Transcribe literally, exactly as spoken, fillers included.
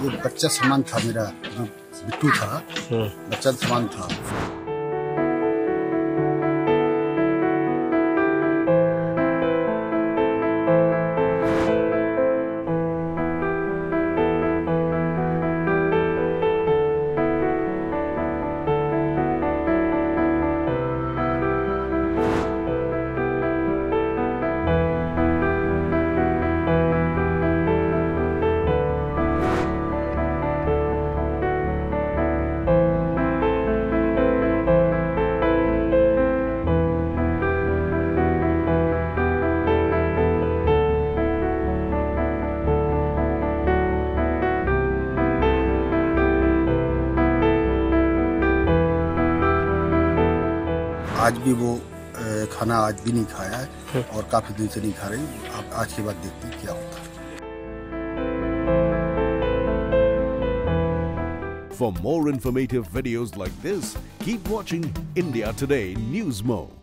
ये बच्चा समान था मेरा, जो बिट्टू था बच्चा समान था। आज भी वो खाना आज भी नहीं खाया है और काफी दिन से नहीं खा रही। आप आज के बाद देखते हैं क्या होता है। For more informative videos like this, keep watching India Today News Mo.